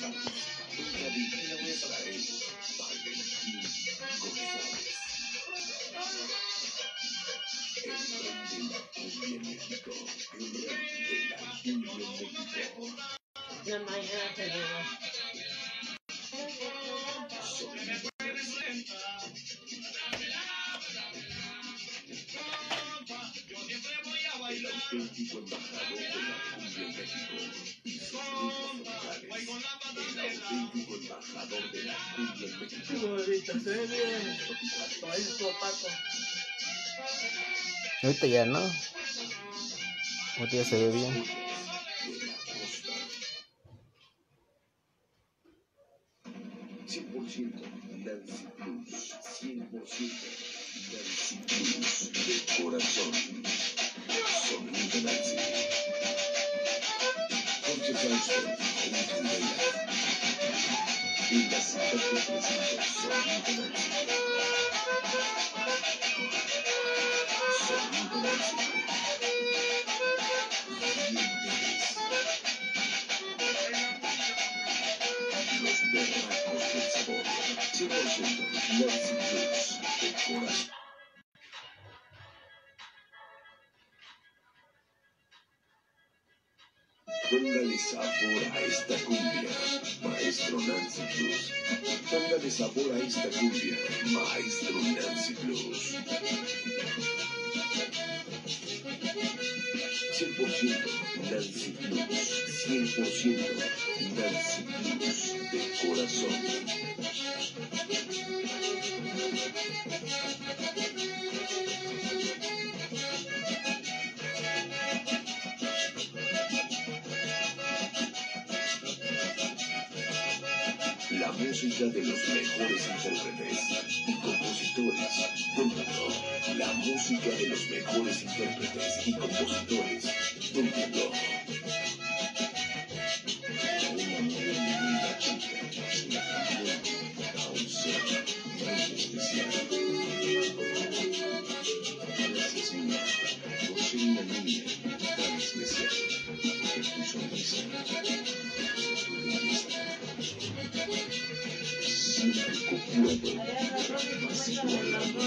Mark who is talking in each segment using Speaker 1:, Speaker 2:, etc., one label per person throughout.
Speaker 1: La mañana te digo.
Speaker 2: El auténtico embajador de la cumbia en México y sus ritmos tropicales. El auténtico embajador de la cumbia en México.
Speaker 1: Qué bonito, se ve bien. País opaco.
Speaker 3: Ahorita ya no. Ahorita ya se ve bien.
Speaker 2: Nancy Blues, 100% Nancy Blues, de corazón, sonido Nancy. Jorge Fausto, Juan Vela, en la cita que presenta sonido Nancy. Sonido Nancy. Los berracos del sabor, 100% Nancy Blues, de corazón. Póngale sabor a esta cumbia, maestro Nancy Blues. Póngale sabor a esta cumbia, maestro Nancy Blues. 100% Nancy Blues, 100% Nancy Blues, de corazón. La música de los mejores intérpretes y compositores del mundo. La música de los mejores intérpretes y compositores del mundo. Una mujer linda chica, a un ser muy especial. Gracias, niña, por ser una niña tan especial. En tu sonrisa, tu belleza. Siempre concuerdo, más igualado.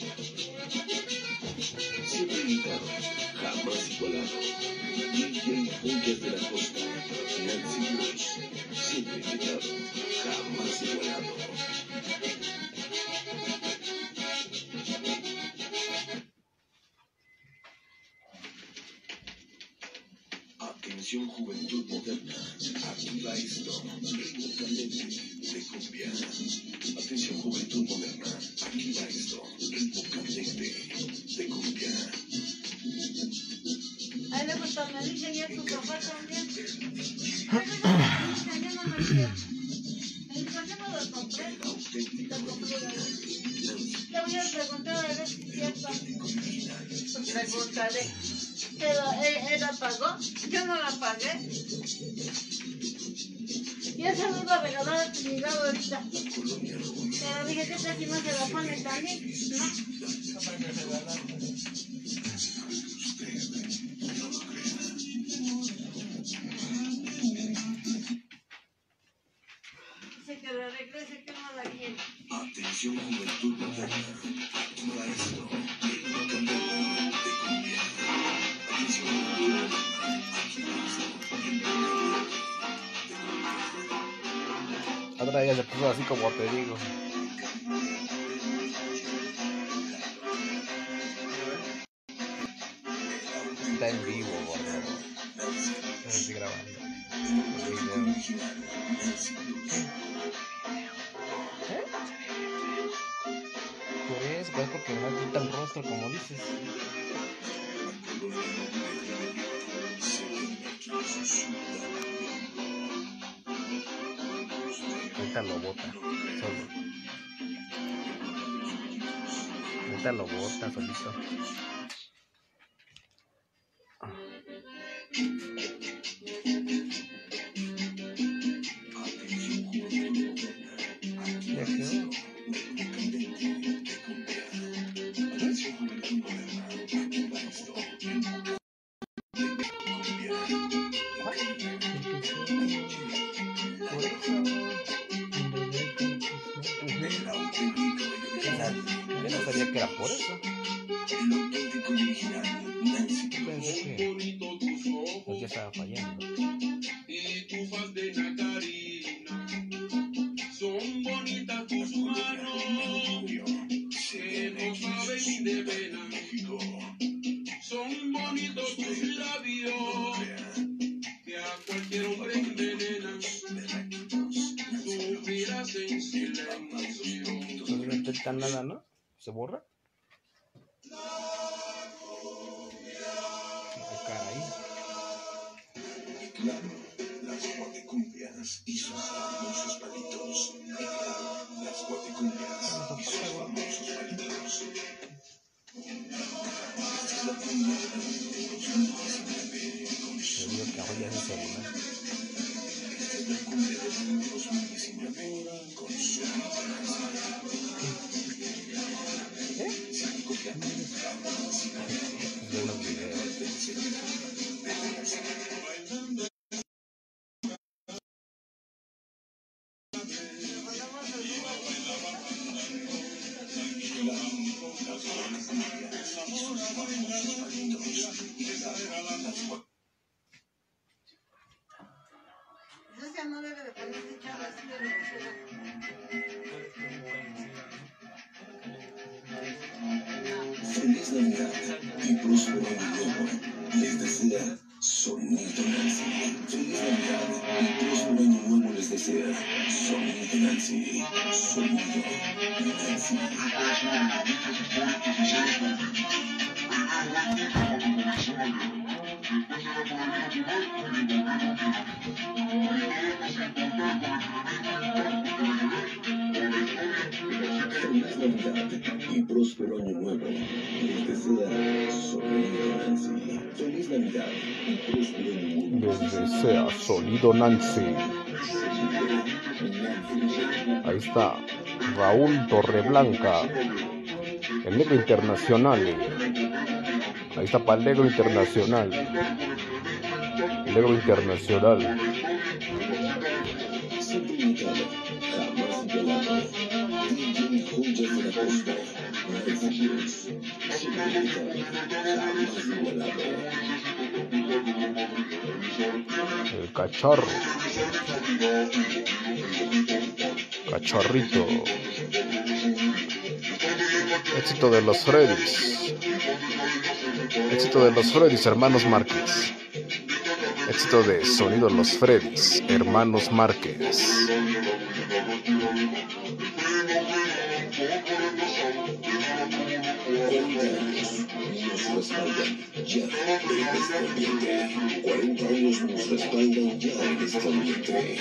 Speaker 2: Siempre invitado, jamás igualado. DJ Puntas de la Costa, Nancy Blues. Siempre invitado, jamás igualado. Atención juventud moderna, aquí va esto, ritmo candente de cumbia. Atención juventud moderna, aquí va esto, ritmo candente de cumbia.
Speaker 1: Ahí le gustó, me dice ya tu papá también. Yo no me quiero. ¿Por qué no lo compré?
Speaker 2: El auténtico original, Nancy
Speaker 1: Le voy a preguntar a ver si es cierto.
Speaker 2: original.
Speaker 1: Preguntaré. Pero él la pagó, yo no la pagué. Yo se lo iba a regalar a Trinidad ahorita. Pero dije que si no se la pone también, ¿no? Dice que la regrese, que no la quiere.
Speaker 2: Atención juventud moderna, aquí va esto, ritmo candente de cumbia. Atención juventud moderna, aquí va esto, ritmo candente de cumbia.
Speaker 3: Otra ya se puso así como te digo. Está en vivo, gordo. Estoy grabando. ¿Eh? Por eso, pues porque no pinta un rostro como dices. Ahorita lo bota, solo. Ahorita lo bota, solito. Ya quedó. Por eso. sabía que era por eso.
Speaker 2: El auténtico y original Nancy.
Speaker 3: Pensé que pues ya estaba fallando.
Speaker 4: Y tu faz de Nacarina, son bonitas tus manos, que no saben de pena. Son bonitos tus labios, que a cualquier hombre envenenan. Suspiras en silencio.
Speaker 3: Entonces no intenta nada, ¿no? ¿Se borra? Ay, caray.
Speaker 2: Claro, las guatecumbias y sus famosos palitos. Las guatecumbias y sus famosos palitos. Esta es la cumbia del año 2019 con
Speaker 3: Te digo que ahora ya es el celular.
Speaker 2: Esta es la cumbia del año 2019 con Sonido Nancy. Sin copiar, sin
Speaker 3: De los videos.
Speaker 1: Esa no debe de ponerse chava así de grosera.
Speaker 2: Feliz Navidad y próspero año nuevo. Les desea Sonido Nancy. Feliz Navidad y próspero año nuevo les desea Sonido Nancy. Sonido Nancy. Feliz Navidad y próspero año nuevo. Les desea Sonido Nancy. Feliz Navidad y próspero año nuevo.
Speaker 3: Les desea Sonido Nancy. Ahí está Raúl Torreblanca, el negro internacional. Ahí está para el negro internacional. El negro internacional.
Speaker 2: Siempre imitado, jamás igualado. DJ Joyas de la Costa. Nancy Blues. Siempre imitado, jamás igualado.
Speaker 3: El cacharro. Cacharrito. Éxito de los Freddys. Éxito de los Freddys, hermanos Márquez. Éxito de Sonido Los Freddys, hermanos Márquez.
Speaker 2: Nos respaldan ya en este ambiente. 40 años nos respaldan ya en este ambiente.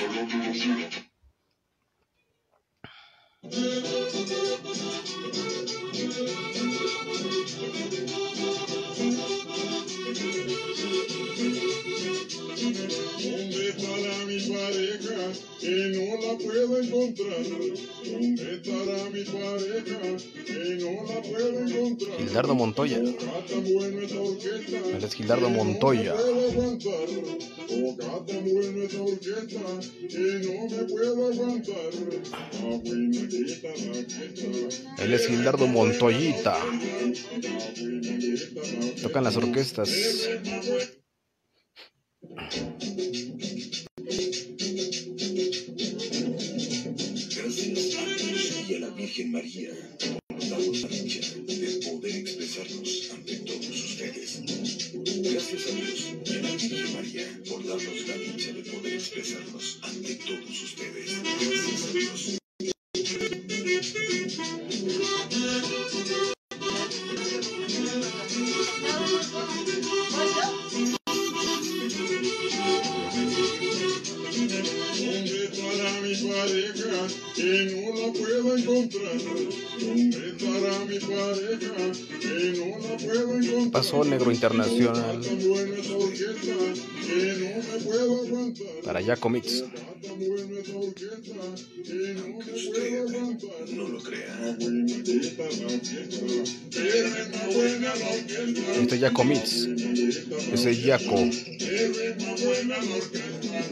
Speaker 4: ¿Dónde estará mi pareja que no la puedo encontrar? ¿Dónde estará mi pareja que no la puedo encontrar?
Speaker 3: Gildardo Montoya.
Speaker 4: Tan buena esa orquesta,
Speaker 3: Él es Gildardo Montoya.
Speaker 4: no puedo aguantar. Toca tan buena esa orquesta que no me puedo aguantar. Abuelita la orquesta.
Speaker 3: Él es Gildardo Montoyita. Tocan las orquestas.
Speaker 2: Gracias a Dios y a la Virgen María por darnos la dicha de poder expresarnos ante todos ustedes. Gracias a Dios y a la Virgen María por darnos la dicha de poder expresarnos ante todos ustedes. Gracias a Dios.
Speaker 4: ¿Dónde estará mi pareja que no la puedo encontrar? ¿Dónde estará mi pareja que no la puedo encontrar?
Speaker 3: Pasó negro internacional
Speaker 4: Tan buena esa orquesta que no me puedo aguantar.
Speaker 3: para Jaco Mix.
Speaker 4: Tan buena esa orquesta que no
Speaker 2: Aunque
Speaker 4: me
Speaker 2: usted
Speaker 4: puedo aguantar.
Speaker 2: no lo crea.
Speaker 4: Abuelita la orquesta, pero es más buena la orquesta.
Speaker 3: Este es Jaco Mix. Ese es Jaco.
Speaker 4: Pero es más buena la orquesta.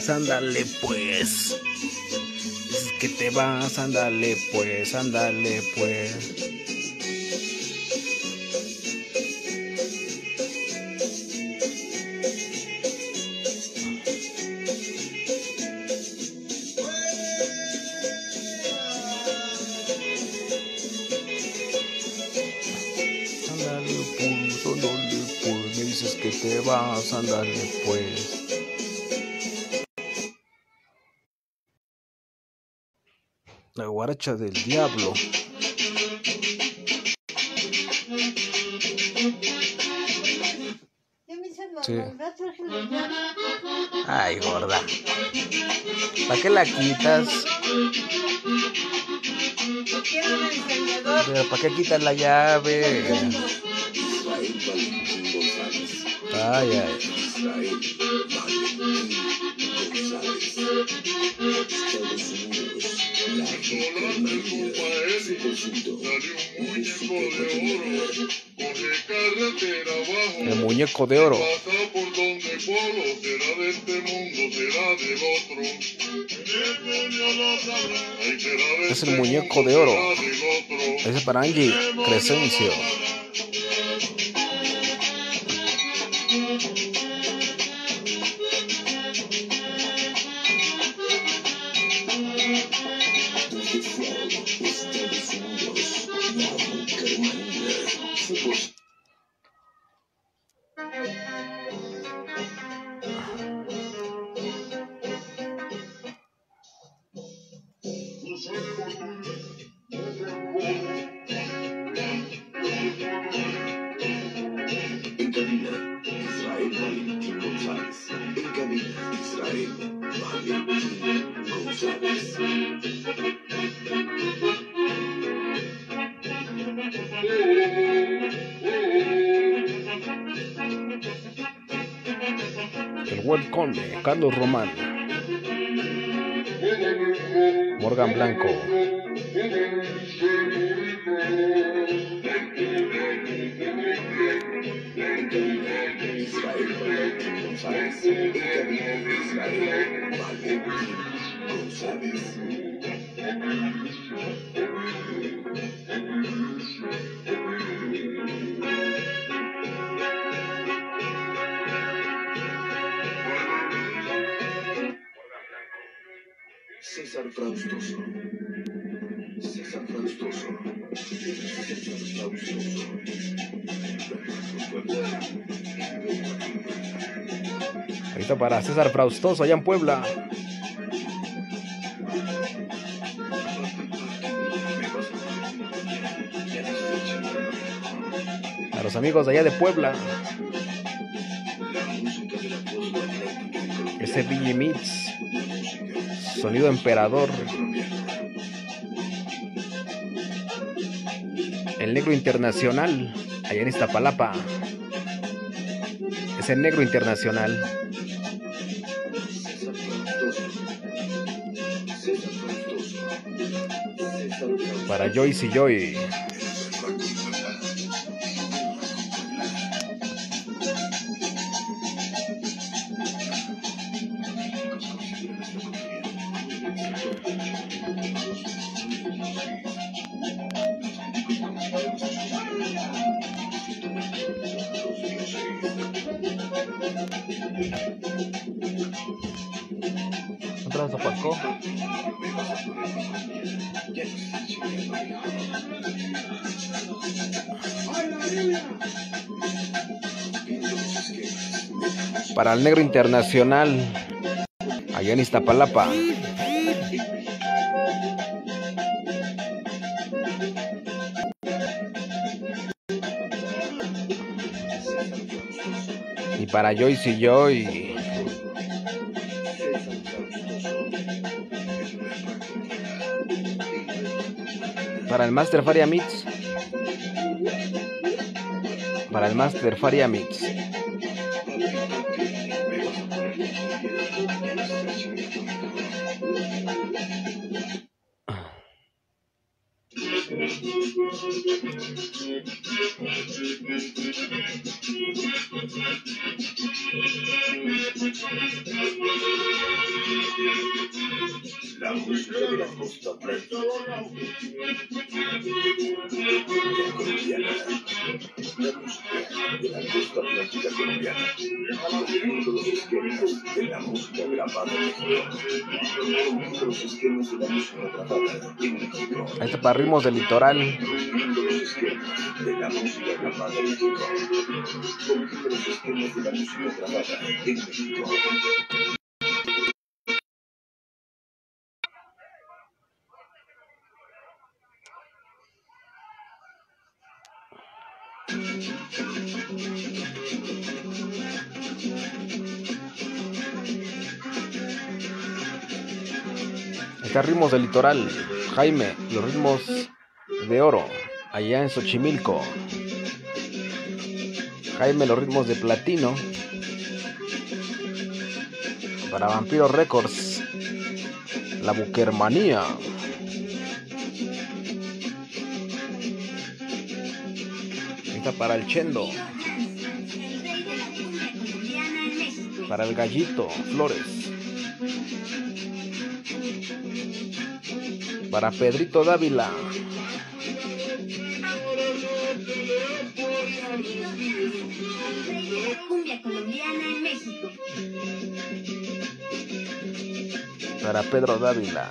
Speaker 3: vas, ándale pues. Dices que te vas, ándale pues, ándale pues. Ándale pues, ándale pues. Me dices que te vas, ándale pues. La guaracha del diablo. Sí. Ay, gorda. ¿Para qué la quitas? Pero ¿para qué quitas la llave? Ay, ay. El muñeco de oro. Es el muñeco de oro. Ese es para Angie Crescencio.
Speaker 2: En cabina, Israel Valentín González. En cabina, Israel Valentín González.
Speaker 3: El buen conde, Carlos Román. Morgan Blanco.
Speaker 2: Israel Valentín González. En cabina, Israel Valentín González. César Fraustoso. César Fraustoso. César Fraustoso.
Speaker 3: Ahorita para César Fraustoso allá en Puebla. A los amigos de allá de Puebla. Ese Billy Mix. Sonido Emperador. El Negro Internacional, allá en Iztapalapa. Es el Negro Internacional. Para Joyce y Joy. ¿Otra Zapalco? Para el Negro Internacional, allá en Iztapalapa. Y para Joyce y Joy. Para el Master Faria Mix. Para el Master Faria Mix.
Speaker 2: La música de la costa atlántica colombiana. La música de la costa atlántica colombiana. Cogiendo los esquemas de la música grabada en México. Cogiendo los esquemas de la música grabada en México.
Speaker 3: Ahí está para ritmos del litoral.
Speaker 2: Cogiendo los esquemas de la música grabada en México. Cogiendo los esquemas de la música grabada en México.
Speaker 3: Está ritmos del litoral. Jaime, los ritmos de oro, allá en Xochimilco. Jaime, los ritmos de platino, para Vampiro Records. La Buquermanía. Está para el Chendo. Para el Gallito Flores. Para Pedrito Dávila.
Speaker 1: Cumbia colombiana en México.
Speaker 3: Para Pedro Dávila.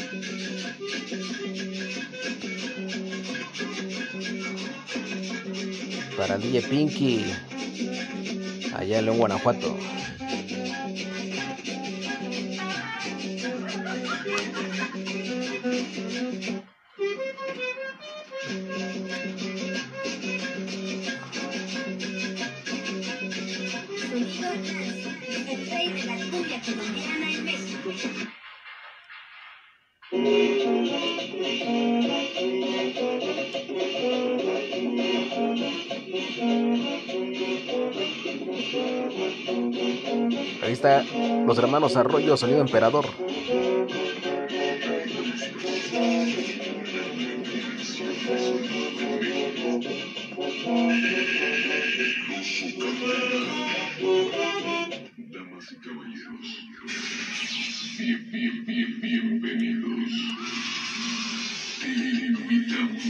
Speaker 3: Para DJ Pinky, allá en León, Guanajuato.
Speaker 1: El rey de la cumbia colombiana en México.
Speaker 3: Ahí está los hermanos Arroyo, Sonido Emperador.
Speaker 4: Damas y caballeros, bienvenidos. Te invitamos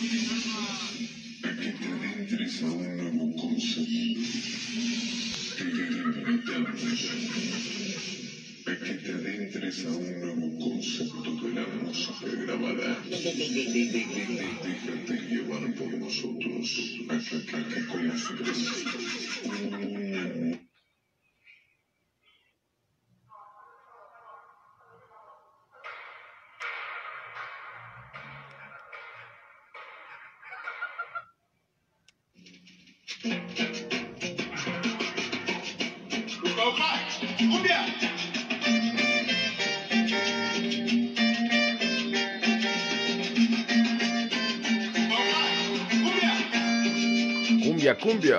Speaker 4: a que te adentres a un nuevo concepto. Te invitamos a que te adentres a un nuevo concepto de la música grabada. Déjate llevar por nosotros, acá con nosotros.
Speaker 3: Cumbia, cumbia.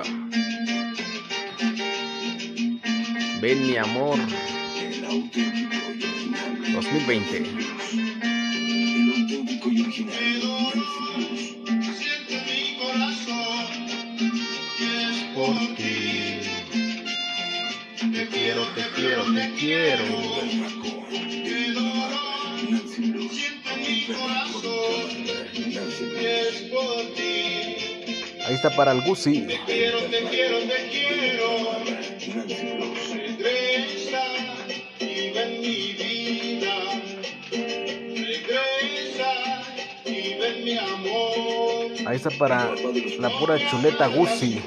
Speaker 3: Ven mi amor.
Speaker 2: El auténtico y original.
Speaker 3: 2020.
Speaker 2: El auténtico y original.
Speaker 5: Siento mi corazón y es
Speaker 3: Por ti. Te quiero, te quiero, te quiero.
Speaker 5: Qué dolor siento mi corazón y es por ti.
Speaker 3: Ahí está para el Gusi.
Speaker 5: Te quiero, te quiero, te quiero. Regresa y ven mi vida. Regresa y ven mi amor.
Speaker 3: Ahí está para la pura chuleta Gusi.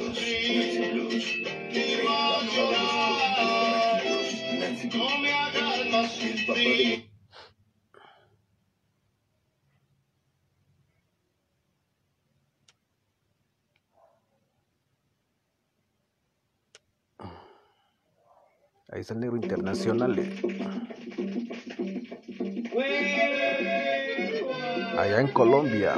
Speaker 5: No me hagas más sufrir.
Speaker 3: Ahí está el Negro Internacional. Allá en Colombia.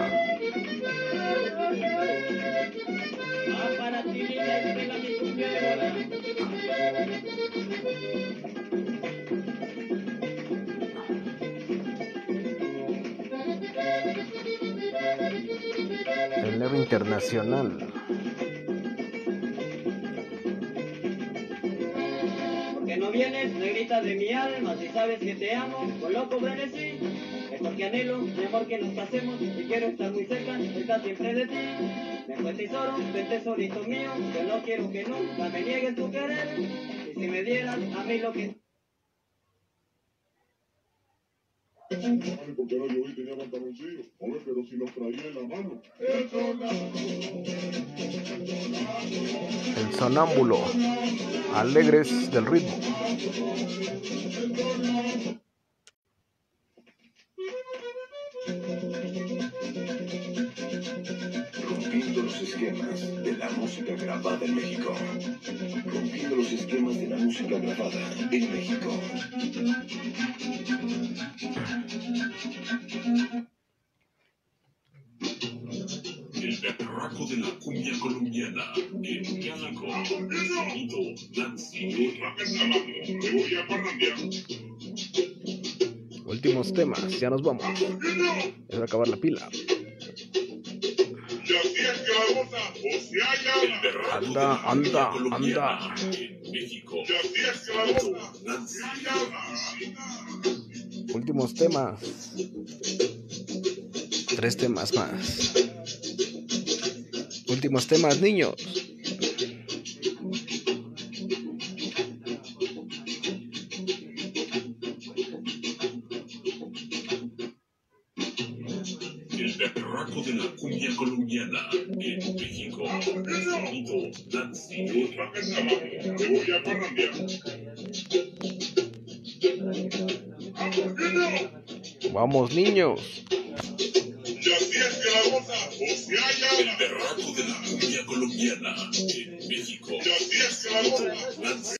Speaker 3: El Leve Internacional.
Speaker 6: Porque no vienes, negrita de mi alma, si sabes que te amo, con loco frenesí. Es porque anhelo, mi amor, que nos casemos, y quiero estar muy cerca siempre de ti. Me fue tesoro, vente solito mío, yo no quiero que nunca me niegues tu querer. Y si me dieras a mí lo que...
Speaker 4: Porque ahora yo hoy tenía pantaloncillos, joder, pero si los traía en la mano.
Speaker 3: El Sonámbulo. Alegres del ritmo.
Speaker 2: Rompiendo los esquemas de la música grabada en México. Rompiendo los esquemas de la música grabada en México.
Speaker 7: El berraco de la cumbia colombiana en México. Sonido Nancy.
Speaker 4: Me voy a parrandear.
Speaker 3: Últimos temas, ya nos vamos. Es a acabar la pila.
Speaker 4: Y así es que la goza, o sea,
Speaker 7: El
Speaker 4: ya.
Speaker 7: berraco de
Speaker 3: Anda,
Speaker 7: la cumbia
Speaker 3: anda,
Speaker 7: colombiana
Speaker 3: anda.
Speaker 7: en México.
Speaker 4: Y así es que la goza,
Speaker 7: Nancy.
Speaker 3: Últimos temas. 3 temas más. Últimos temas, niños.
Speaker 7: El berraco de la cumbia colombiana en México. Sonido Nancy.
Speaker 4: otra vez abajo, me voy a parrandear.
Speaker 3: Vamos, niños.
Speaker 4: Y así es que la goza, o sea,
Speaker 7: El
Speaker 4: ya.
Speaker 7: berraco de la cumbia colombiana en México.
Speaker 4: Y así es que la goza,
Speaker 7: Nancy.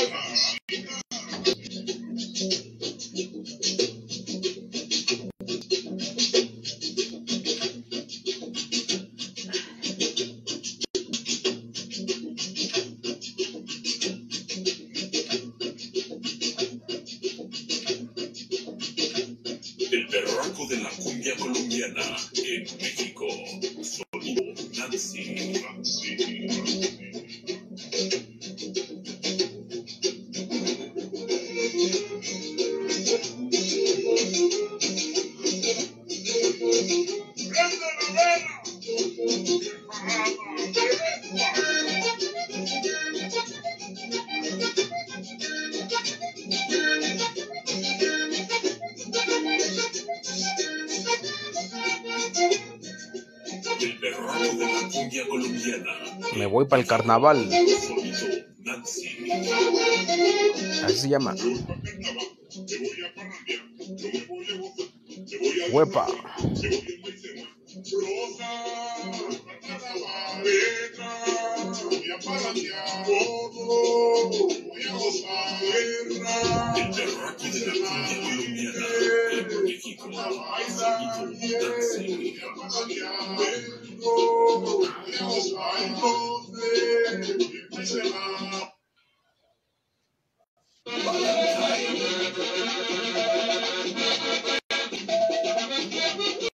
Speaker 7: El berraco de la cumbia colombiana en México. Sonido Nancy. El berraco de la cumbia colombiana.
Speaker 3: Me voy para el carnaval.
Speaker 7: Sonido Nancy.
Speaker 3: Así se llama.
Speaker 4: Me voy a parrandear, yo me voy a gozar, me voy a
Speaker 3: Huepa.
Speaker 4: me voy a maicena. Rosa, letra, voy a parrandear, todo, voy a gozar, guerra.
Speaker 7: El berraco de la cumbia colombiana en México. Sonido Nancy.
Speaker 4: Voy a gozar, entonces, maicena.